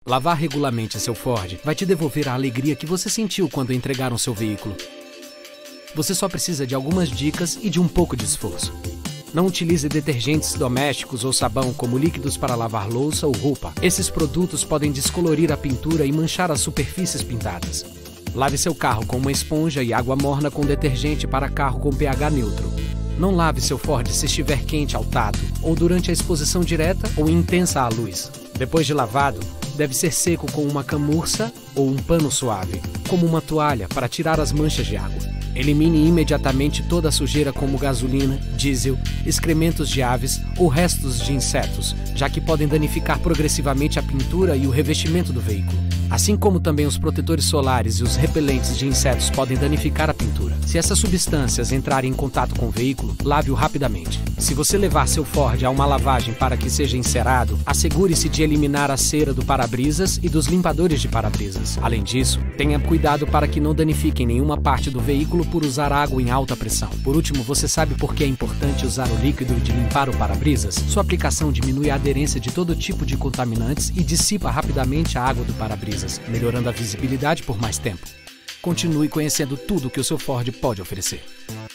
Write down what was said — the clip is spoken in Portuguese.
Lavar regularmente seu Ford vai te devolver a alegria que você sentiu quando entregaram seu veículo. Você só precisa de algumas dicas e de um pouco de esforço. Não utilize detergentes domésticos ou sabão como líquidos para lavar louça ou roupa. Esses produtos podem descolorir a pintura e manchar as superfícies pintadas. Lave seu carro com uma esponja e água morna com detergente para carro com pH neutro. Não lave seu Ford se estiver quente ao tato, ou durante a exposição direta ou intensa à luz. Depois de lavado, deve ser seco com uma camurça ou um pano suave, como uma toalha para tirar as manchas de água. Elimine imediatamente toda a sujeira como gasolina, diesel, excrementos de aves ou restos de insetos, já que podem danificar progressivamente a pintura e o revestimento do veículo. Assim como também os protetores solares e os repelentes de insetos podem danificar a pintura. Se essas substâncias entrarem em contato com o veículo, lave-o rapidamente. Se você levar seu Ford a uma lavagem para que seja encerado, assegure-se de eliminar a cera do para-brisas e dos limpadores de para-brisas. Além disso, tenha cuidado para que não danifiquem nenhuma parte do veículo por usar água em alta pressão. Por último, você sabe por que é importante usar o líquido de limpar o para-brisas? Sua aplicação diminui a aderência de todo tipo de contaminantes e dissipa rapidamente a água do para-brisas, melhorando a visibilidade por mais tempo. Continue conhecendo tudo que o seu Ford pode oferecer.